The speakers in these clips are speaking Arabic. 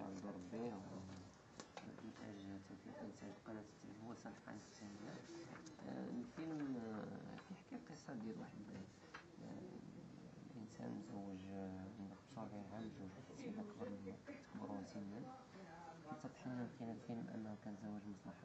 الدور به وإنتاج قناة هو صالح قناة التلفزيون. الفيلم كيحكي القصة ديال واحد الإنسان مزوج عنده 45 عام، مزوج واحد السيدة أكبر سنا. كيتضح لنا من خلال الفيلم أنه كان زواج مصلحة،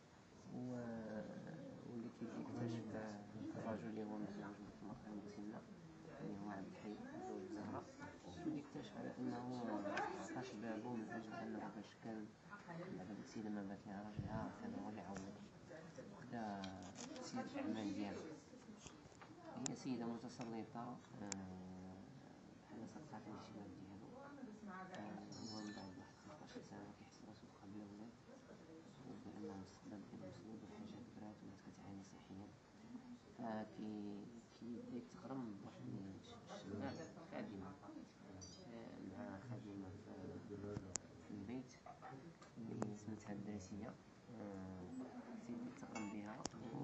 واللي كيكتشف الرجل اللي هو متزوج بمرأة مسنة اللي هو عبد الحي متزوج بزهرة، واللي اكتشف على أنه عطاش بابو من أجل أنه باش كان هذيك السيدة ما بات لها راجلها كان هو اللي عوض بدا تسير الأعمال ديالها. هي سيدة متسلطة بحال سرقات الشباب ديالو. هو من بعد واحد 15 سنة كيحس راسو بقى بلا ولاد، وبأنه مستقبل ديالو مسدود والحاجة كبرات ولات كتعاني صحيا. كيبدا يتغرم بواحد الشابة خادمة مع خادمة في البيت اللي سميتها الدريسية. تيبدا يتغرم بها،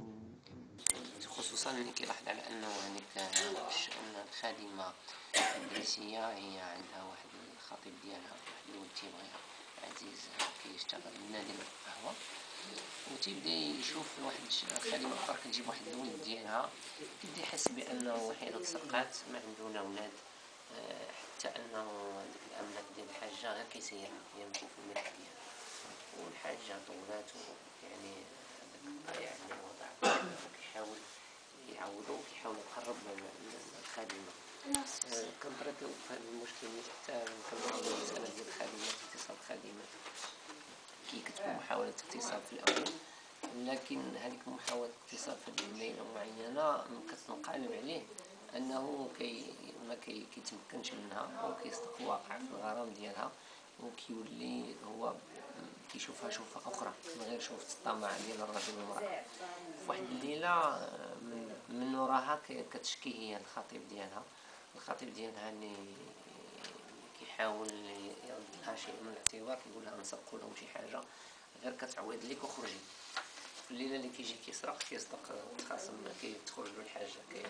خصوصا اللي كيلاحظ على انه هذيك الخادمة الدريسية هي عندها واحد الخطيب ديالها، واحد الولد تيبغيها عزيز كيشتغل بالنادي القهوة، وتيبدا يشوف واحد الخادمة أخرى كتجيب واحد الولد ديالها، كيبدا يحس بأنه وحيدة تسرقات ما عنده لا ولاد، حتى أنه ديك الأملاك ديال الحاجة غير كيسير يمشي في الملك ديالها، والحاجة طولات يعني هذاك الضياع اللي وضع وكيحاول يعوضو وكيحاول يقرب من الخادمة. كنطريقو في هذا المشكل حتى كنعرضو المسألة ديال الخادمات، اتصال الخادمات كيكتبوا محاولة اتصال في الأول، لكن هذيك محاولة اتصال في الليلة معينة كتنقلب عليه أنه ما كيتمكنش منها وكيصدق واقع في الغرام ديالها، وكيولي هو كيشوفها شوفة أخرى من غير شوفة الطمع ديال الرجل والمرأة. في واحد الليلة من وراها كتشكي هي الخطيب ديالها اللي كيحاول يرد لها شيء من الاعتبار، كيقول لها نسرقوا لهم شي حاجة غير كتعوض ليك وخرجي. في الليلة اللي كيجي كيسرق كيصدق الخاصم كيتخرج له الحاجة،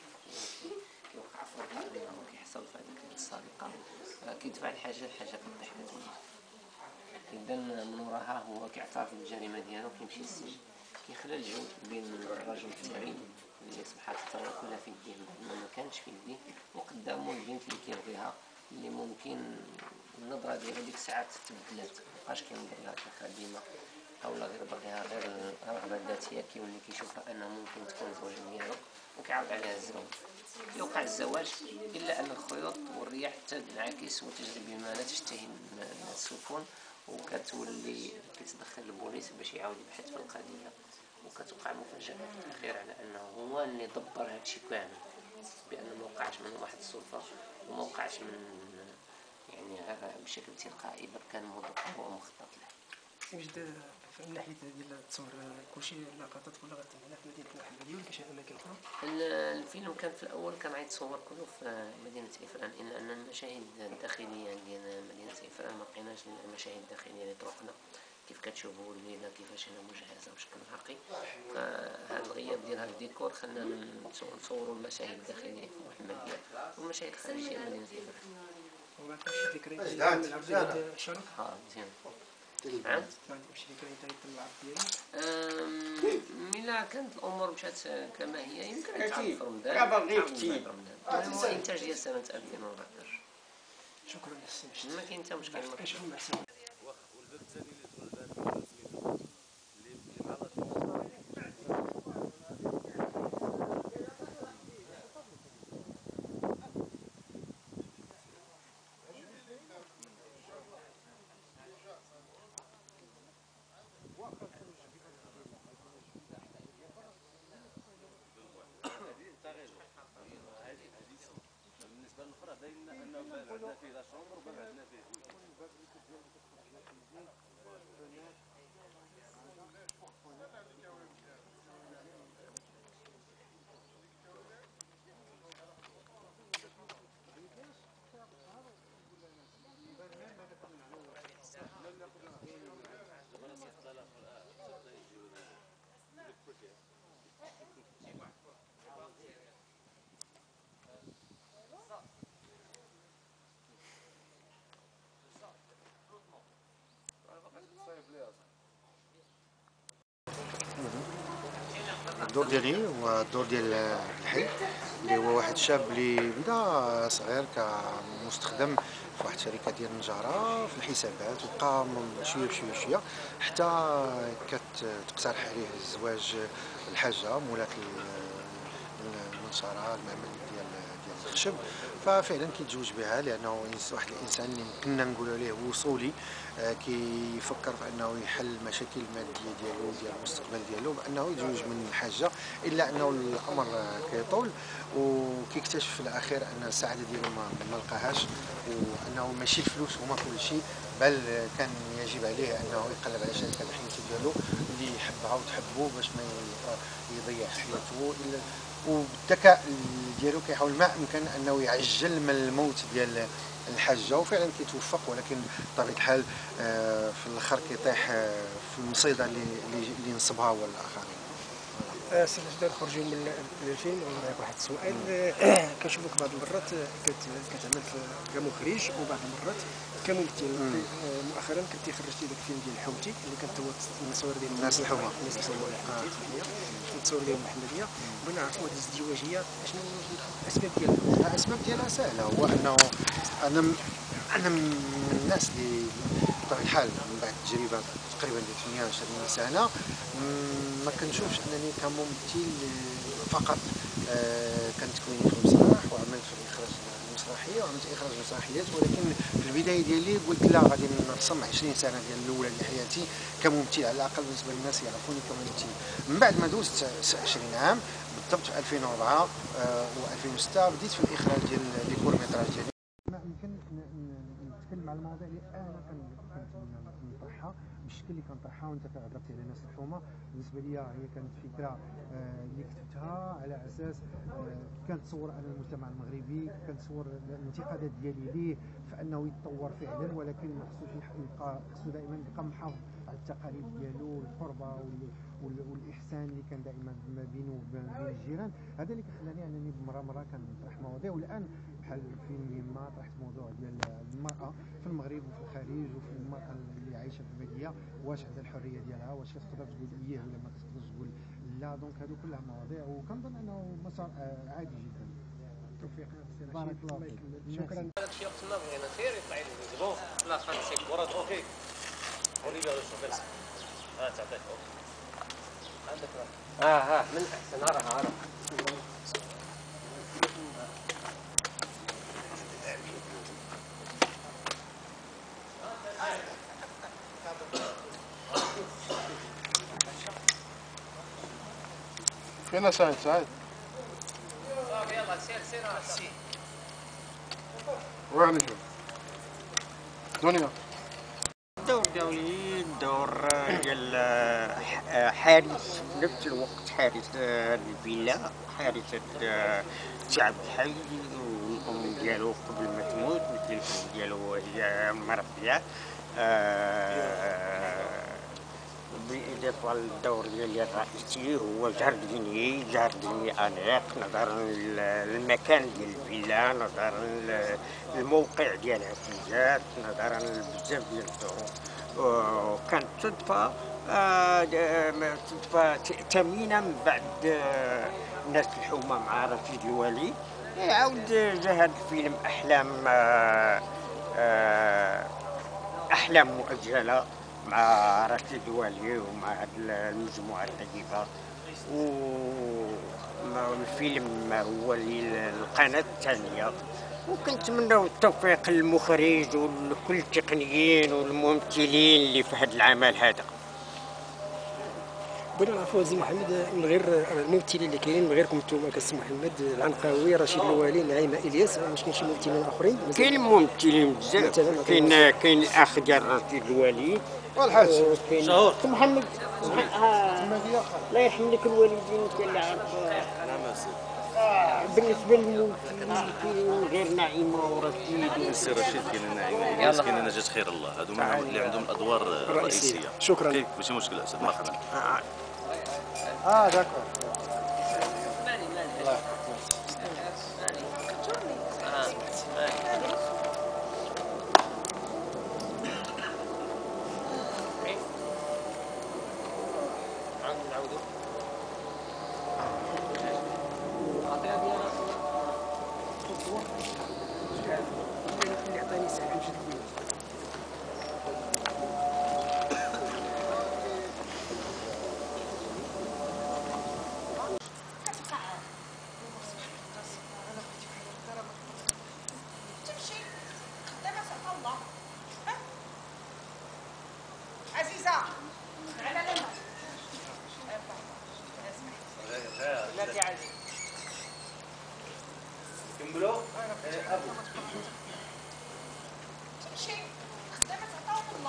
كيوقع فرقة بينهم وكيحصل في هذيك السرقة، كيدفع الحاجة كتطيح كتولي. إذا من وراها هو كيعترف بالجريمة ديالو كيمشي للسجن، كيخلى الجو بين الرجل الثري اللي أصبحت الثروة كلها في يديه ما كانش في يديه، وقدامه البنت اللي كيبغيها اللي ممكن النظرة ديالو ديك الساعات تبدلات، مبقاش كينظر لها كخادمة أولا غير باغيها غير الرغبة الذاتية، كيولي كيشوفها أنها ممكن تكون زوجة ديالو وكيعرض عليها الزواج. يوقع الزواج إلا أن الخيوط والرياح تنعكس وتجري بما لا تشتهي السفن، وكتولي كتدخل البوليس باش يعاود يبحث في القضية، وكتوقع مفاجأة في الأخير على أنه هو اللي دبر هادشي كامل، بأنه ما وقعش من واحد السلطة وما وقعش من يعني هذا بشكل تلقائي، بل كان مدبر ومخطط له. يوجد من ناحية ديال التصوير كلشي لقطات كلها غتبان في مدينة محمدية ولا كاين شي أماكن أخرى؟ الفيلم كان في الأول كان غيتصور كله في مدينة إفران، إلا أن المشاهد الداخلية ديال مدينة إفران ما لقيناش المشاهد الداخلية اللي طرقنا كيف كتشوفوا الليلة كيفاش هي مجهزة بشكل حقيقي. فهذا الغياب ديال هذا الديكور خلانا نصوروا المشاهد الداخلية في محمدية والمشاهد الخارجية مدينة إفران. وما كانش شي ذكريات ديال العرض ديال الشرق؟ مزيان. نعم؟ ما عندكش شي ذكريات ديال العرض ديالو؟ ملا كانت الأمور مشات كما هي يمكن أن تعرض في رمضان، المهم هو إنتاج ديال سنة 2014. شكرا لك. ما كاين حتى مشكل. والباب الثاني اللي تولد سميتو اللي مع بالنسبه للاخرى باين انه باب عندنا فيه لا شومبر وباب عندنا فيه الدور ديالي هو الدور ديال الحي، اللي هو واحد الشاب اللي بدا صغير كمستخدم في واحد الشركه ديال النجاره في الحسابات، وبقى شويه بشويه بشويه حتى كتقترح عليه الزواج الحاجه مولات المنشاره المعمل ديال الخشب. ففعلا كيتزوج بها لانه واحد الانسان اللي كنا نقولوا عليه وصولي، كيفكر في انه يحل المشاكل الماديه ديالو ديال المستقبل ديالو بانه يتزوج من الحاجه، الا انه الامر كيطول وكيكتشف في الاخير ان السعاده ديالو ما لقاهاش، وانه ماشي الفلوس هما كل شيء، بل كان يجب عليه انه يقلب على شريكه الحياه ديالو اللي يحبها وتحبه باش ما يضيع حياته الا. وبالذكاء ديالو كيحاول ما امكن انه يعجل من الموت ديال الحاجه، وفعلا كيتوفق، ولكن بطبيعه الحال في الاخر كيطيح في المصيده اللي نصبها هو الاخرين. سي نقدر نخرجوا من الفيلم ونعطيك واحد السؤال. كنشوفك بعض المرات كتعمل كمخرج وبعض المرات كممثل. مؤخرا كنتي خرجتي داك الفيلم ديال الحوتي اللي كان التصوير ديال الناس الحمى، التصوير ديال المحمديه. بغينا نعرفوا هذه الازدواجيه شنو الاسباب ديالها؟ الاسباب ديالها سهله، هو انه انا من الناس اللي بطبيعه الحال من بعد تجربه تقريبا 28 سنه ما كنشوفش انني كممثل فقط. كنت كويني في المسرح وعملت في الاخراج المسرحيه وعملت اخراج مسرحيات، ولكن في البدايه ديالي قلت لا، غادي نرسم 20 سنه ديال الاولى ديال حياتي كممثل، على الاقل بالنسبه للناس يعرفوني كممثل. من بعد ما دوزت 20 عام بالضبط في 2004 و2006 بديت في الاخراج ديال لي كور ميتراج ديالي. ما يمكن نتكلم على المواضيع اللي انا كنطرحها بالشكل اللي كنطرحها، وانت كهضرتي على ناس الحومه. بالنسبه لي هي كانت فكره اللي كتبتها على اساس كنتصور انا المجتمع المغربي، كنتصور الانتقادات ديالي ليه فانه يتطور فعلا، ولكن ما خصو دائما يبقى محافظ على التقاليد ديالو والقربه والاحسان اللي كان دائما ما بينه وبين الجيران. هذا اللي كخلاني انني مره كنطرح مواضيع. والان بحال في مهمه طرحت موضوع ديال المراه في المغرب وفي الخارج، وفي المراه اللي عايشه في الباديه، واش عندها الحريه ديالها، واش كتقدر تقول ايه ولا ما كتقدرش تقول لا. دونك هادو كلها مواضيع، وكنظن انه مسار عادي جدا. توفيق. بارك الله فيك. شكرا. هذاك الشيء وقت ما بغينا خير يطلع لي زبون لا 35 ورا اوكي وري له الشوفير تعطيك عندك من احسن راه فينا سعيد صافي يلا سير وين نشوف دنيا الدور ديالي الدور ديال حارس، في نفس الوقت حارس الفيلا، حارس الشعب الحي، والام ديالو قبل ما تموت مثل الام ديالو هي مربيه. بالإضافة للدور ديالي الرئيسي هو جارديني أنيق، نظرا للمكان ديال الفيلا، نظرا للموقع ديالها في الجات، نظرا لبزاف ديال الظروف. كانت صدفة ثمينة من بعد الناس الحومة مع رشيد الوالي عاود جا هذا الفيلم أحلام مؤجلة مع رشيد الوالي ومع هاد المجموعة الطيبة. والفيلم هو للقناة الثانية، وكنتمناو التوفيق للمخرج ولكل التقنيين والممثلين اللي في هذا العمل هذا. بغينا نعرفوا سي محمد من غير الممثلين اللي كاينين من غيركم نتوما كسي محمد العنقاوي، رشيد الوالي، نعيمه الياس، واش كاين شي ممثلين اخرين؟ كاين ممثلين بزاف، كاين الاخ ديال رشيد الوالي والحاج شهور محمد الله يرحم لك الوالدين. كاين اللي عارف بالنسبه للممثلين كاين غير نعيمه ورشيد. السي رشيد كاين نعيمه الياس، كاين نجاة خير الله، هادو اللي عندهم الادوار الرئيسيه. شكرا. ماشي مشكل استاذ مرحبا. داكور.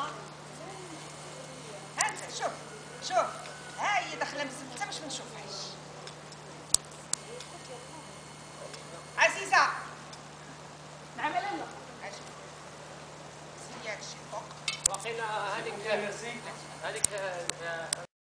ها انت شوف شوف، ها هي داخله مزبته باش ما نشوفهاش. عزيزه نعم لالا اجي سير هادشي فوق واقيلا هذيك